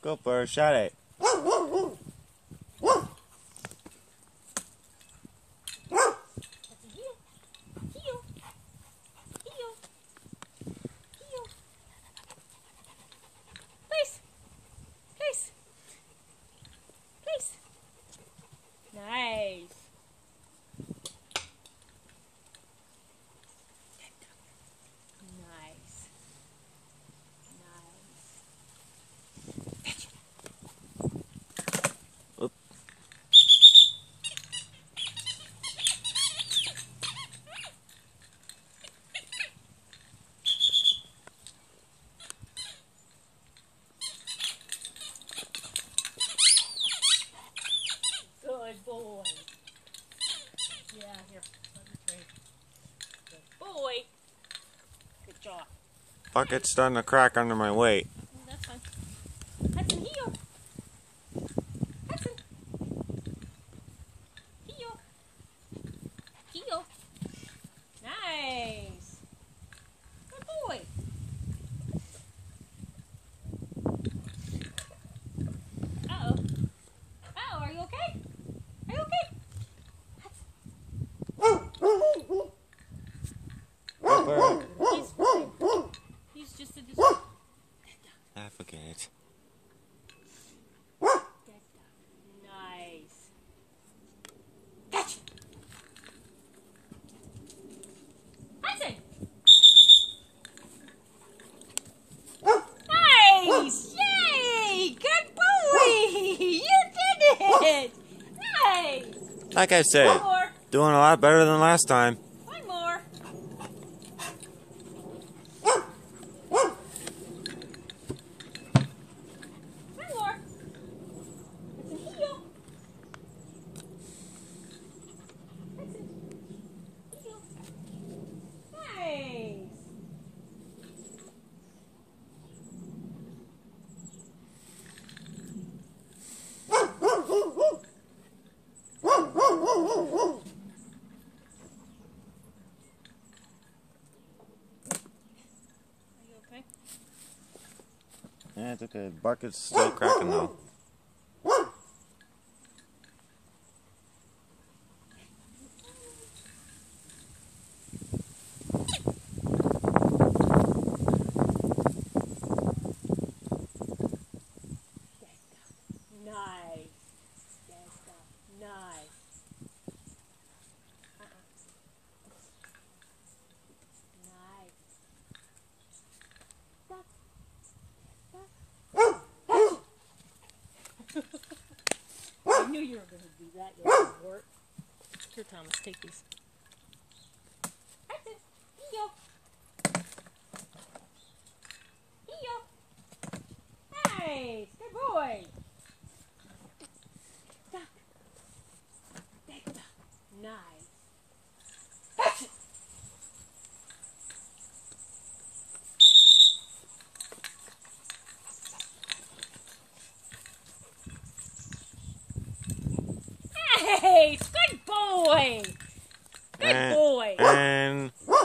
Go for a shot at it. Nice. Nice. Nice. Oop. Good boy. Yeah, here. Let me trade. Good boy. Good job. Bucket's starting to crack under my weight. That's fine. Hudson, heel. Hudson. Heel. Heel. Nice. Good boy. Uh-oh. Uh-oh, are you okay? Are you okay? Go for it. He's fine. He's just a distraction. I forget it. Nice. Catch. Hudson. Nice. Yay. Good boy. You did it. Nice. Like I said, One more. doing a lot better than last time. One more. One more. That's a heel. That's a heel. Nice. Are you okay? Yeah, it's okay. Bucket's still cracking though. Nice. Yes, nice. Nice. I knew you were going to do that, you little wart. Here, Thomas, take these. That's it. Heel. Heel. Nice. Good boy. Duck. Big duck. Nice. That's it. Nice. Good boy. Good boy. And